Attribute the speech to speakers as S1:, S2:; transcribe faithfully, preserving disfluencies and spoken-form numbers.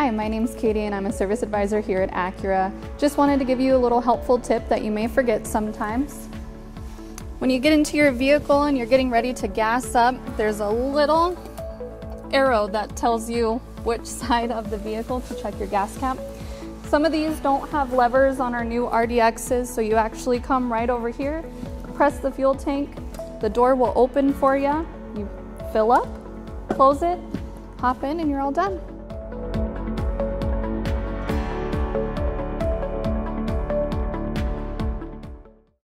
S1: Hi, my name's Katie and I'm a service advisor here at Acura. Just wanted to give you a little helpful tip that you may forget sometimes. When you get into your vehicle and you're getting ready to gas up, there's a little arrow that tells you which side of the vehicle to check your gas cap. Some of these don't have levers on our new R D Xs, so you actually come right over here, press the fuel tank, the door will open for you, you fill up, close it, hop in, and you're all done.